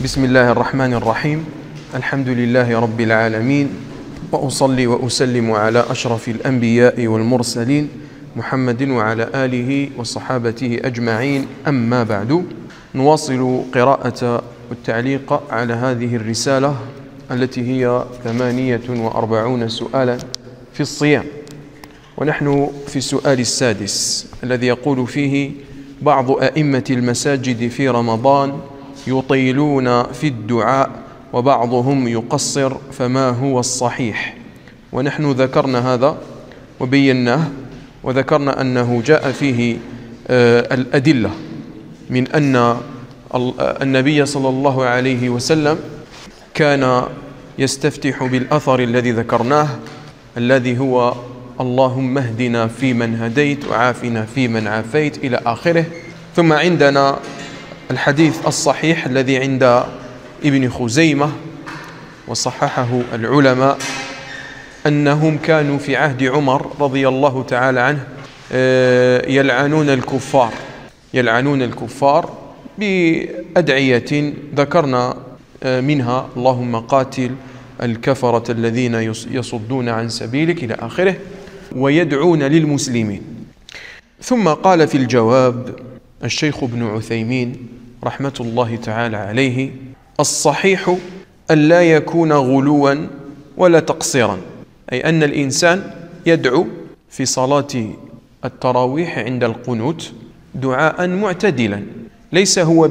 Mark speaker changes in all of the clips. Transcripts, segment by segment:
Speaker 1: بسم الله الرحمن الرحيم. الحمد لله رب العالمين، وأصلي وأسلم على أشرف الأنبياء والمرسلين محمد وعلى آله وصحابته أجمعين. أما بعد، نواصل قراءة والتعليق على هذه الرسالة التي هي 48 سؤالا في الصيام، ونحن في السؤال السادس الذي يقول فيه: بعض أئمة المساجد في رمضان يطيلون في الدعاء وبعضهم يقصر، فما هو الصحيح؟ ونحن ذكرنا هذا وبيناه، وذكرنا أنه جاء فيه الأدلة من أن النبي صلى الله عليه وسلم كان يستفتح بالأثر الذي ذكرناه، الذي هو: اللهم اهدنا فيمن هديت وعافنا فيمن عافيت، إلى آخره. ثم عندنا الحديث الصحيح الذي عند ابن خزيمة وصححه العلماء، أنهم كانوا في عهد عمر رضي الله تعالى عنه يلعنون الكفار بأدعية ذكرنا منها: اللهم قاتل الكفرة الذين يصدون عن سبيلك، إلى آخره، ويدعون للمسلمين. ثم قال في الجواب الشيخ ابن عثيمين رحمة الله تعالى عليه: الصحيح أن لا يكون غلوا ولا تقصيرا، أي أن الإنسان يدعو في صلاة التراويح عند القنوت دعاء معتدلا، ليس هو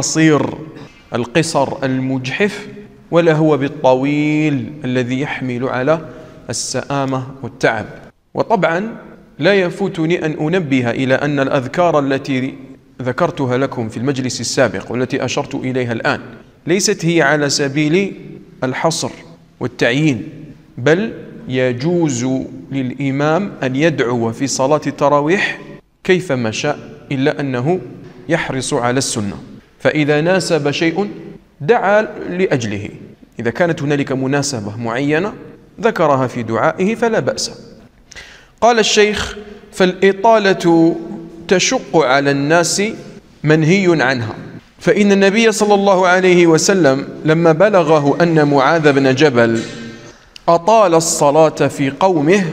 Speaker 1: القصر المجحف، ولا هو بالطويل الذي يحمل على السآمة والتعب. وطبعا لا يفوتني أن أنبه إلى أن الأذكار التي ذكرتها لكم في المجلس السابق والتي أشرت إليها الآن ليست هي على سبيل الحصر والتعيين، بل يجوز للإمام أن يدعو في صلاة التراويح كيفما شاء، إلا أنه يحرص على السنة، فإذا ناسب شيء دعا لأجله. إذا كانت هنالك مناسبة معينة ذكرها في دعائه فلا بأس. قال الشيخ: فالإطالة تشق على الناس منهي عنها، فإن النبي صلى الله عليه وسلم لما بلغه أن معاذ بن جبل أطال الصلاة في قومه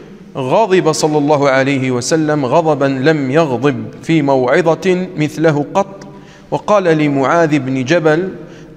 Speaker 1: غضب صلى الله عليه وسلم غضبا لم يغضب في موعظة مثله قط، وقال لمعاذ بن جبل: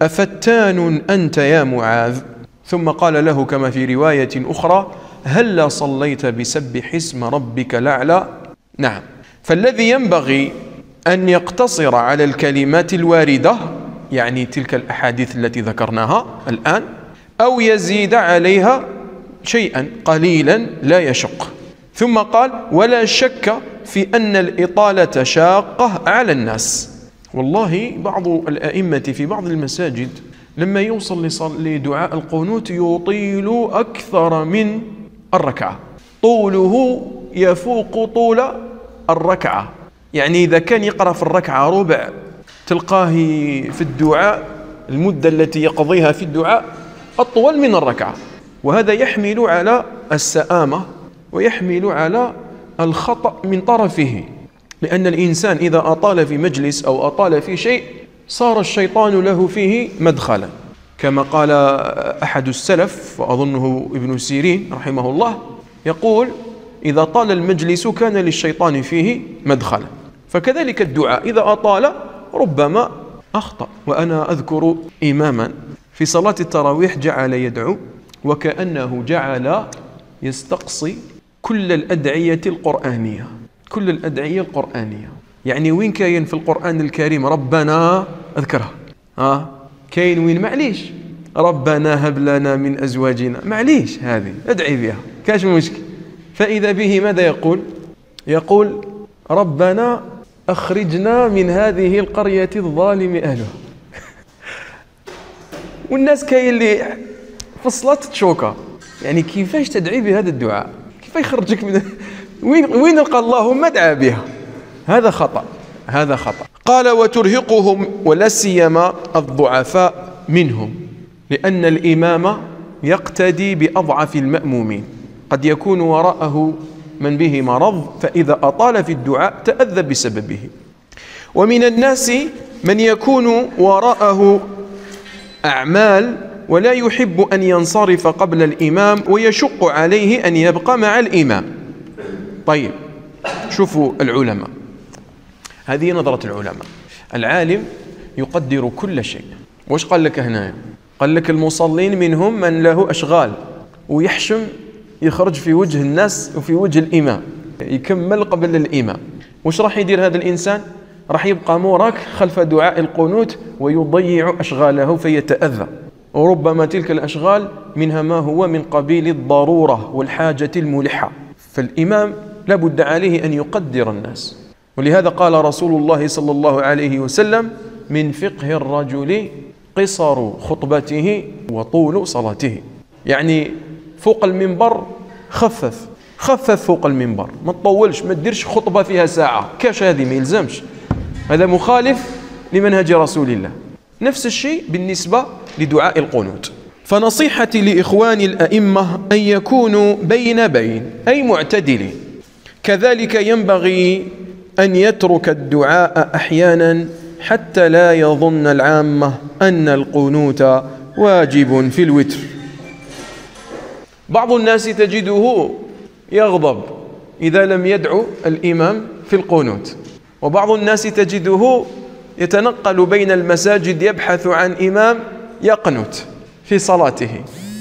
Speaker 1: أفتان أنت يا معاذ؟ ثم قال له كما في رواية أخرى: هلا صليت بسبح اسم ربك الأعلى؟ نعم. فالذي ينبغي أن يقتصر على الكلمات الواردة، يعني تلك الأحاديث التي ذكرناها الآن، أو يزيد عليها شيئا قليلا لا يشق. ثم قال: ولا شك في أن الإطالة شاقة على الناس. والله بعض الأئمة في بعض المساجد لما يوصل لدعاء القنوت يطيل أكثر من الركعة، طوله يفوق طول الركعة. يعني إذا كان يقرأ في الركعة ربع، تلقاه في الدعاء المدة التي يقضيها في الدعاء أطول من الركعة، وهذا يحمل على السآمة ويحمل على الخطأ من طرفه، لأن الإنسان إذا أطال في مجلس أو أطال في شيء صار الشيطان له فيه مدخلا، كما قال أحد السلف وأظنه ابن سيرين رحمه الله، يقول: إذا طال المجلس كان للشيطان فيه مدخلا. فكذلك الدعاء إذا أطال ربما أخطأ. وأنا أذكر إماما في صلاة التراويح جعل يدعو وكأنه جعل يستقصي كل الأدعية القرآنية، كل الأدعية القرآنية. يعني وين كاين في القرآن الكريم ربنا أذكرها؟ كاين وين؟ معليش، ربنا هب لنا من أزواجنا، معليش، هذه أدعي بها، كاش مشكل. فإذا به ماذا يقول: ربنا أخرجنا من هذه القرية الظالم أهلها. والناس كاين اللي في الصلاة تشوكا، يعني كيفاش تدعي بهذا الدعاء؟ كيف يخرجك من وين نلقى اللهم ادعى بها؟ هذا خطأ. قال: وترهقهم ولا سيما الضعفاء منهم، لأن الإمام يقتدي بأضعف المأمومين، قد يكون وراءه من به مرض، فإذا أطال في الدعاء تأذى بسببه. ومن الناس من يكون وراءه أعمال ولا يحب أن ينصرف قبل الإمام ويشق عليه أن يبقى مع الإمام. طيب شوفوا العلماء، هذه نظرة العلماء. العالم يقدر كل شيء. وش قال لك هنا؟ قال لك المصلين منهم من له أشغال ويحشم يخرج في وجه الناس وفي وجه الإمام، يكمل قبل الإمام. وش راح يدير هذا الإنسان؟ راح يبقى موراك خلف دعاء القنوت ويضيع أشغاله فيتأذى، وربما تلك الأشغال منها ما هو من قبيل الضرورة والحاجة الملحة. فالإمام لابد عليه أن يقدر الناس، ولهذا قال رسول الله صلى الله عليه وسلم: من فقه الرجل قصر خطبته وطول صلاته. يعني فوق المنبر خفف فوق المنبر، ما تطولش، ما تديرش خطبة فيها ساعة، كاش هذه ما يلزمش، هذا مخالف لمنهج رسول الله. نفس الشيء بالنسبة لدعاء القنوت. فنصيحتي لإخواني الأئمة أن يكونوا بين أي معتدلين. كذلك ينبغي أن يترك الدعاء أحيانا حتى لا يظن العامة أن القنوت واجب في الوتر. بعض الناس تجده يغضب إذا لم يدعو الإمام في القنوت، وبعض الناس تجده يتنقل بين المساجد يبحث عن إمام يقنت في صلاته.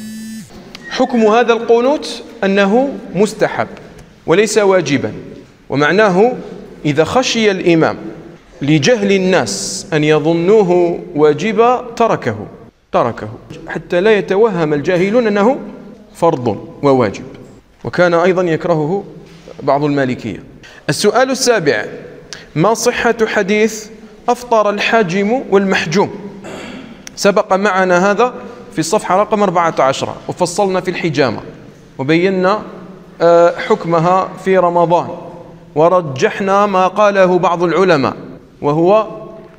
Speaker 1: حكم هذا القنوت أنه مستحب وليس واجبا، ومعناه إذا خشي الإمام لجهل الناس أن يظنوه واجبا تركه حتى لا يتوهم الجاهلون أنه فرض وواجب، وكان أيضا يكرهه بعض المالكية. السؤال السابع: ما صحة حديث أفطر الحاجم والمحجوم؟ سبق معنا هذا في الصفحة رقم 14، وفصلنا في الحجامة وبينا حكمها في رمضان، ورجحنا ما قاله بعض العلماء، وهو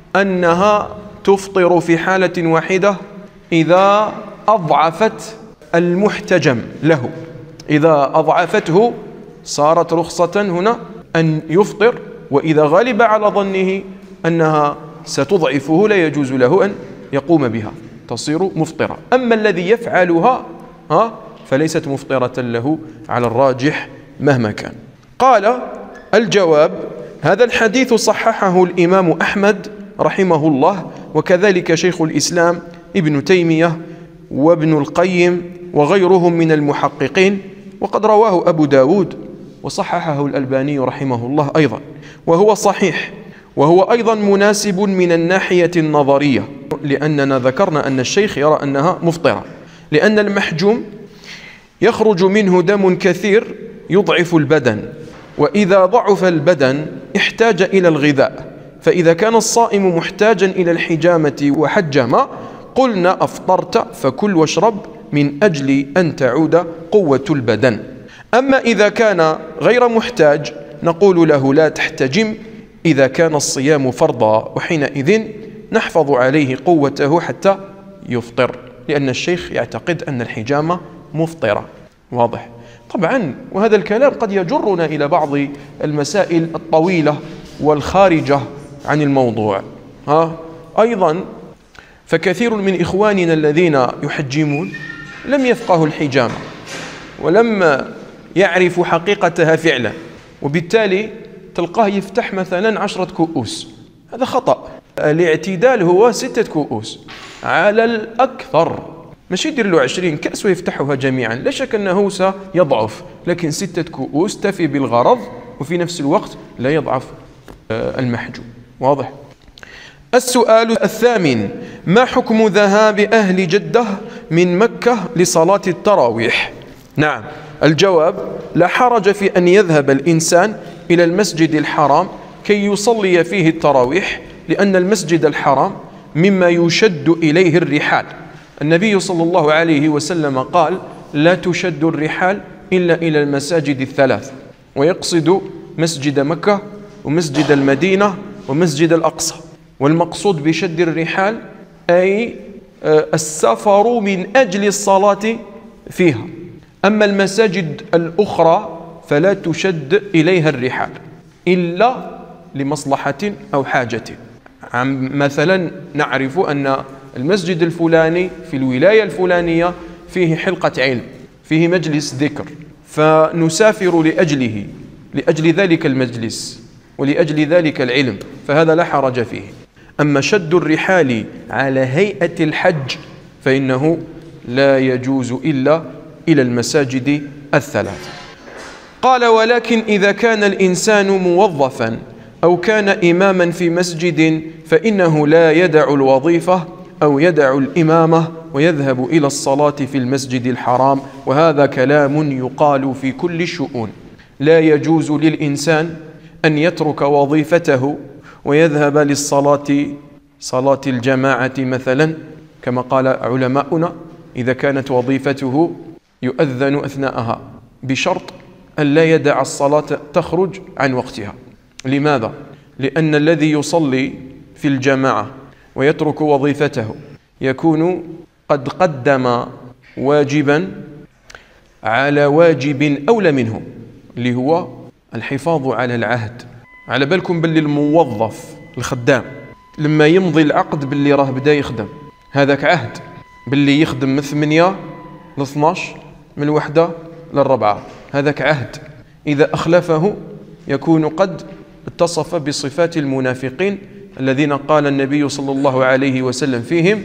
Speaker 1: أنها تفطر في حالة واحدة إذا أضعفت المحتجم له، إذا أضعفته صارت رخصة هنا أن يفطر، وإذا غلب على ظنه أنها ستضعفه لا يجوز له أن يقوم بها، تصير مفطرة. أما الذي يفعلها فليست مفطرة له على الراجح مهما كان. قال: الجواب: هذا الحديث صححه الإمام أحمد رحمه الله، وكذلك شيخ الإسلام ابن تيمية وابن القيم وغيرهم من المحققين، وقد رواه أبو داود وصححه الألباني رحمه الله أيضا، وهو صحيح، وهو أيضا مناسب من الناحية النظرية، لأننا ذكرنا أن الشيخ يرى أنها مفطرة، لأن المحجوم يخرج منه دم كثير يضعف البدن، وإذا ضعف البدن احتاج إلى الغذاء، فإذا كان الصائم محتاجا إلى الحجامة وحجم قلنا: أفطرت فكل واشرب من أجل أن تعود قوة البدن. أما إذا كان غير محتاج نقول له: لا تحتجم إذا كان الصيام فرضا، وحينئذ نحفظ عليه قوته حتى يفطر، لأن الشيخ يعتقد أن الحجامة مفطرة. واضح؟ طبعا، وهذا الكلام قد يجرنا إلى بعض المسائل الطويلة والخارجة عن الموضوع. أيضا فكثير من إخواننا الذين يحجمون لم يفقهوا الحجامة ولم يعرفوا حقيقتها فعلا، وبالتالي تلقاه يفتح مثلا 10 كؤوس، هذا خطأ. الاعتدال هو 6 كؤوس على الأكثر، مش يدير له 20 كأس ويفتحها جميعا، لا شك أنه سيضعف، لكن 6 كؤوس تفي بالغرض وفي نفس الوقت لا يضعف المحجوم. واضح؟ السؤال الثامن: ما حكم ذهاب أهل جدة من مكة لصلاة التراويح؟ نعم، الجواب: لا حرج في أن يذهب الإنسان إلى المسجد الحرام كي يصلي فيه التراويح، لأن المسجد الحرام مما يشد إليه الرحال. النبي صلى الله عليه وسلم قال: لا تشد الرحال إلا إلى المساجد الثلاث، ويقصد مسجد مكة ومسجد المدينة ومسجد الأقصى. والمقصود بشد الرحال أي السفر من أجل الصلاة فيها. أما المساجد الأخرى فلا تشد إليها الرحال إلا لمصلحة أو حاجة. مثلا نعرف أن المسجد الفلاني في الولاية الفلانية فيه حلقة علم، فيه مجلس ذكر، فنسافر لأجل ذلك المجلس ولأجل ذلك العلم، فهذا لا حرج فيه. أما شد الرحال على هيئة الحج فإنه لا يجوز إلا إلى المساجد الثلاث. قال: ولكن إذا كان الإنسان موظفا أو كان إماما في مسجد فإنه لا يدع الوظيفة أو يدع الإمامة ويذهب إلى الصلاة في المسجد الحرام، وهذا كلام يقال في كل الشؤون. لا يجوز للإنسان أن يترك وظيفته ويذهب للصلاة، صلاة الجماعة مثلا، كما قال علماؤنا: إذا كانت وظيفته يؤذن أثناءها، بشرط أن لا يدع الصلاة تخرج عن وقتها. لماذا؟ لأن الذي يصلي في الجماعة ويترك وظيفته يكون قد قدم واجبا على واجب أولى منه، اللي هو الحفاظ على العهد. على بالكم باللي الموظف الخدام لما يمضي العقد باللي راه بدا يخدم، هذاك عهد باللي يخدم من 8 ل 12 من 1 ل4، هذاك عهد. إذا أخلفه يكون قد اتصف بصفات المنافقين الذين قال النبي صلى الله عليه وسلم فيهم: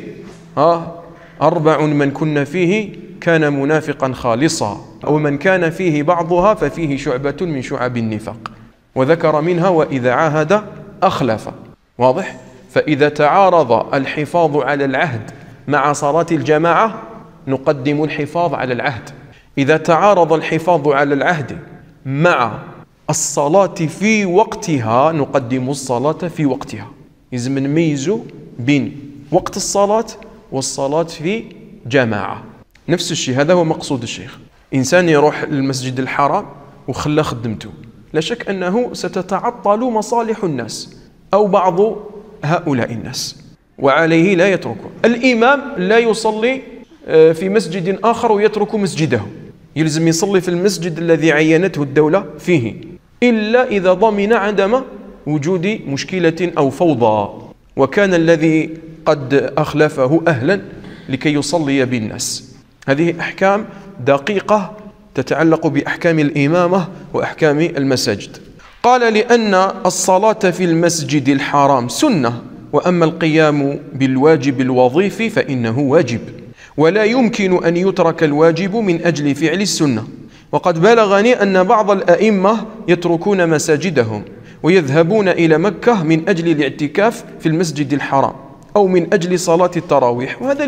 Speaker 1: 4 من كن فيه كان منافقا خالصا، ومن كان فيه بعضها ففيه شعبة من شعب النفاق، وذكر منها: وإذا عاهد أخلف. واضح؟ فإذا تعارض الحفاظ على العهد مع صلاة الجماعة نقدم الحفاظ على العهد. إذا تعارض الحفاظ على العهد مع الصلاة في وقتها نقدم الصلاة في وقتها. لازم نميزوا بين وقت الصلاة والصلاة في جماعة. نفس الشيء، هذا هو مقصود الشيخ. إنسان يروح للمسجد الحرام وخلى خدمته، لا شك أنه ستتعطل مصالح الناس أو بعض هؤلاء الناس، وعليه لا يتركه. الإمام لا يصلي في مسجد آخر ويترك مسجده، يلزم يصلي في المسجد الذي عينته الدولة فيه، إلا إذا ضمن عدم وجود مشكلة أو فوضى، وكان الذي قد أخلفه أهلا لكي يصلي بالناس. هذه أحكام دقيقة تتعلق بأحكام الإمامة وأحكام المساجد. قال: لأن الصلاة في المسجد الحرام سنة، وأما القيام بالواجب الوظيفي فإنه واجب، ولا يمكن أن يترك الواجب من أجل فعل السنة. وقد بلغني أن بعض الأئمة يتركون مساجدهم ويذهبون إلى مكة من أجل الاعتكاف في المسجد الحرام أو من أجل صلاة التراويح، وهذا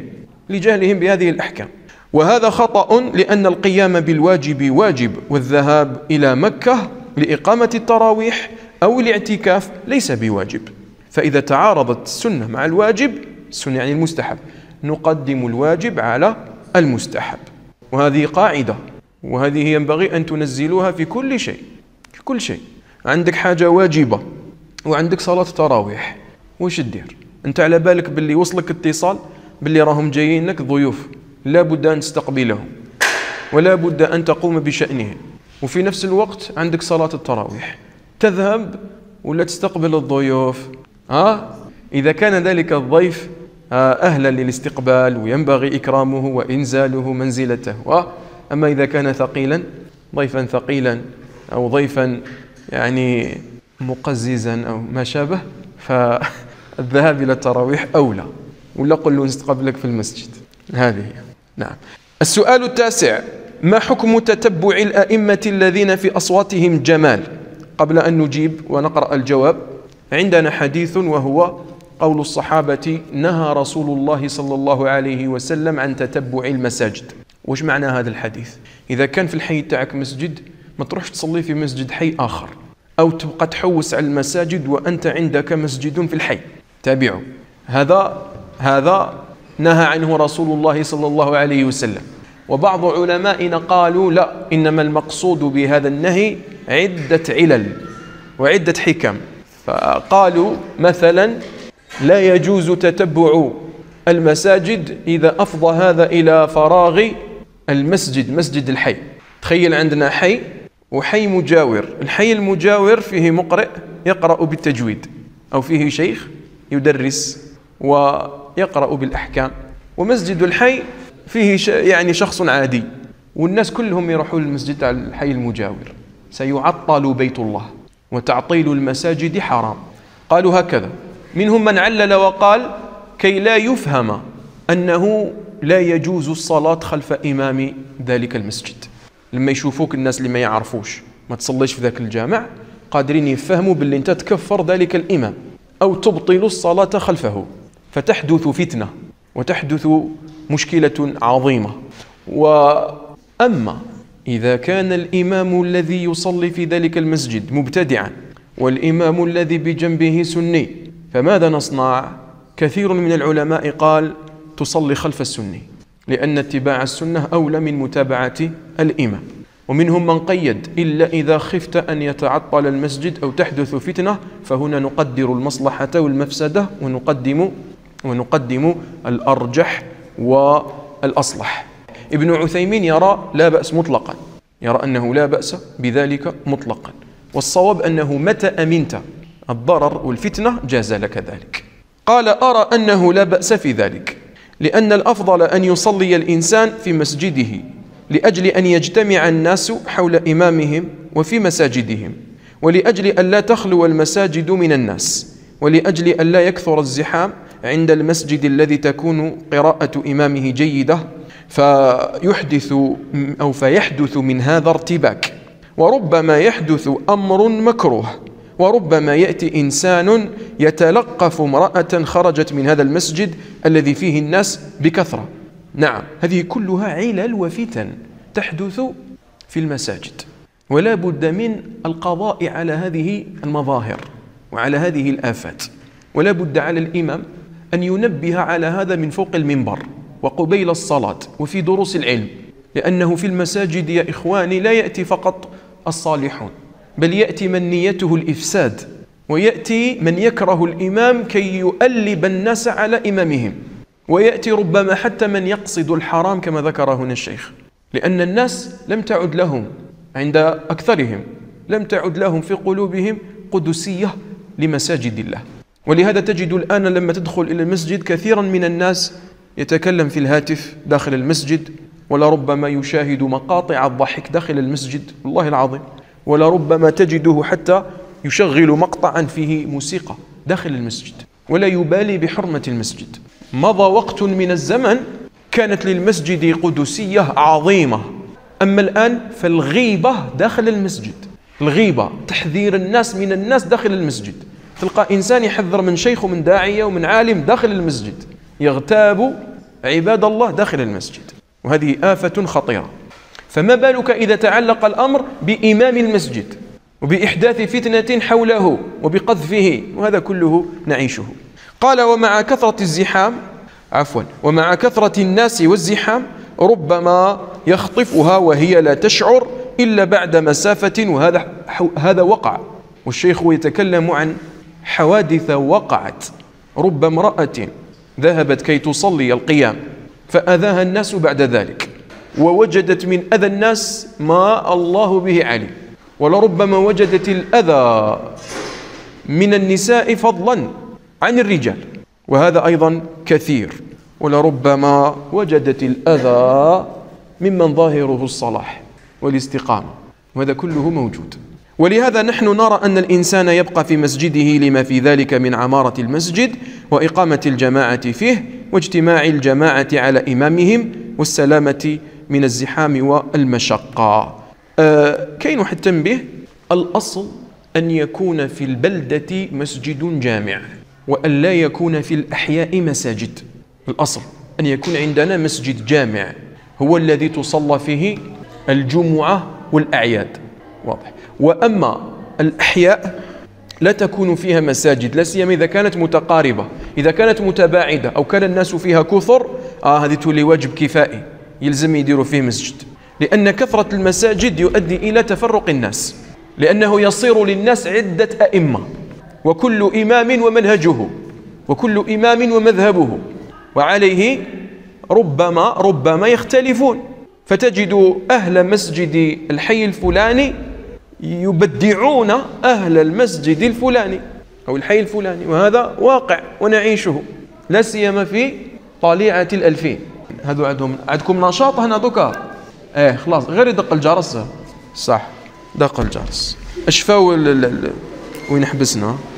Speaker 1: لجهلهم بهذه الأحكام. وهذا خطأ، لأن القيام بالواجب واجب، والذهاب إلى مكة لإقامة التراويح أو الاعتكاف ليس بواجب. فإذا تعارضت السنة مع الواجب، السنة يعني المستحب، نقدم الواجب على المستحب. وهذه قاعدة، وهذه ينبغي أن تنزلوها في كل شيء. في كل شيء عندك حاجة واجبة وعندك صلاة تراويح، وش تدير؟ أنت على بالك باللي وصلك اتصال باللي راهم جايين لك ضيوف، لا بد أن تستقبلهم ولا بد أن تقوم بشأنهم، وفي نفس الوقت عندك صلاة التراويح، تذهب ولا تستقبل الضيوف؟ إذا كان ذلك الضيف أهلا للاستقبال وينبغي إكرامه وإنزاله منزلته، أما إذا كان ثقيلا، ضيفا ثقيلا أو ضيفا يعني مقززا أو ما شابه، فالذهاب إلى التراويح أولى، ولا قل له نستقبلك في المسجد. هذه نعم. السؤال التاسع: ما حكم تتبع الأئمة الذين في أصواتهم جمال؟ قبل أن نجيب ونقرأ الجواب، عندنا حديث وهو قول الصحابة: نهى رسول الله صلى الله عليه وسلم عن تتبع المساجد. وش معنى هذا الحديث؟ إذا كان في الحي تاعك مسجد ما تروحش تصلي في مسجد حي آخر، أو تبقى تحوس على المساجد وأنت عندك مسجد في الحي. تابعوا، هذا نهى عنه رسول الله صلى الله عليه وسلم. وبعض علمائنا قالوا لا، إنما المقصود بهذا النهي عدة علل وعدة حكم. فقالوا مثلا: لا يجوز تتبع المساجد إذا أفضى هذا إلى فراغ المسجد، مسجد الحي. تخيل عندنا حي وحي مجاور، الحي المجاور فيه مقرئ يقرأ بالتجويد، أو فيه شيخ يدرس يقرأ بالأحكام، ومسجد الحي فيه يعني شخص عادي، والناس كلهم يروحون للمسجد الحي المجاور. سيعطل بيت الله، وتعطيل المساجد حرام. قالوا هكذا. منهم من علل وقال كي لا يفهم أنه لا يجوز الصلاة خلف إمام ذلك المسجد. لما يشوفوك الناس اللي ما يعرفوش ما تصليش في ذاك الجامع، قادرين يفهموا باللي أنت تكفر ذلك الإمام أو تبطل الصلاة خلفه، فتحدث فتنة وتحدث مشكلة عظيمة. وأما إذا كان الإمام الذي يصلي في ذلك المسجد مبتدعا والإمام الذي بجنبه سني، فماذا نصنع؟ كثير من العلماء قال تصلي خلف السني، لأن اتباع السنة أولى من متابعة الإمام. ومنهم من قيد إلا إذا خفت أن يتعطل المسجد أو تحدث فتنة، فهنا نقدر المصلحة والمفسدة ونقدم الأرجح والأصلح. ابن عثيمين يرى لا بأس مطلقا، يرى أنه لا بأس بذلك مطلقا، والصواب أنه متى أمنت الضرر والفتنة جاز لك ذلك. قال أرى أنه لا بأس في ذلك، لأن الأفضل أن يصلي الإنسان في مسجده لأجل أن يجتمع الناس حول إمامهم وفي مساجدهم، ولأجل أن لا تخلو المساجد من الناس، ولأجل أن لا يكثر الزحام عند المسجد الذي تكون قراءة إمامه جيدة، فيحدث من هذا ارتباك، وربما يحدث أمر مكروه، وربما يأتي إنسان يتلقف امرأة خرجت من هذا المسجد الذي فيه الناس بكثرة. نعم، هذه كلها علل وفتن تحدث في المساجد، ولا بد من القضاء على هذه المظاهر وعلى هذه الآفات، ولا بد على الإمام أن ينبه على هذا من فوق المنبر وقبيل الصلاة وفي دروس العلم، لأنه في المساجد يا إخواني لا يأتي فقط الصالحون، بل يأتي من نيته الإفساد، ويأتي من يكره الإمام كي يؤلب الناس على إمامهم، ويأتي ربما حتى من يقصد الحرام كما ذكر هنا الشيخ، لأن الناس لم تعد لهم عند أكثرهم لم تعد لهم في قلوبهم قدسية لمساجد الله. ولهذا تجد الآن لما تدخل إلى المسجد كثيرا من الناس يتكلم في الهاتف داخل المسجد، ولربما يشاهد مقاطع الضحك داخل المسجد، والله العظيم، ولربما تجده حتى يشغل مقطعا فيه موسيقى داخل المسجد ولا يبالي بحرمة المسجد. مضى وقت من الزمن كانت للمسجد قدسية عظيمة، أما الآن فالغيبة داخل المسجد، الغيبة تحذير الناس من الناس داخل المسجد، تلقى إنسان يحذر من شيخ ومن داعية ومن عالم داخل المسجد، يغتاب عباد الله داخل المسجد، وهذه آفة خطيرة. فما بالك إذا تعلق الأمر بإمام المسجد وبإحداث فتنة حوله وبقذفه، وهذا كله نعيشه. قال ومع كثرة الناس والزحام ربما يخطفها وهي لا تشعر إلا بعد مسافة، وهذا وقع. والشيخ يتكلم عن حوادث وقعت، رب امرأة ذهبت كي تصلي القيام فأذاها الناس بعد ذلك، ووجدت من أذى الناس ما الله به عليم، ولربما وجدت الأذى من النساء فضلا عن الرجال، وهذا أيضا كثير، ولربما وجدت الأذى ممن ظاهره الصلاح والاستقامة، وهذا كله موجود. ولهذا نحن نرى أن الإنسان يبقى في مسجده لما في ذلك من عمارة المسجد وإقامة الجماعة فيه واجتماع الجماعة على إمامهم والسلامة من الزحام والمشقة. كي نحتم الأصل أن يكون في البلدة مسجد جامع، وأن لا يكون في الأحياء مساجد. الأصل أن يكون عندنا مسجد جامع هو الذي تصلى فيه الجمعة والأعياد، واضح. وأما الأحياء لا تكون فيها مساجد، لا سيما إذا كانت متقاربة. إذا كانت متباعدة أو كان الناس فيها كثر، هذه تولي واجب كفائي، يلزم يديروا فيه مسجد، لأن كثرة المساجد يؤدي إلى تفرق الناس، لأنه يصير للناس عدة أئمة، وكل إمام ومنهجه، وكل إمام ومذهبه، وعليه ربما يختلفون، فتجد أهل مسجد الحي الفلاني يبدعون أهل المسجد الفلاني أو الحي الفلاني، وهذا واقع ونعيشه. لا سيما في طليعة الألفين. هذو عندكم نشاط هنا دوكا. خلاص غير يدق الجرس. صح دق الجرس. اشفاو وين حبسنا؟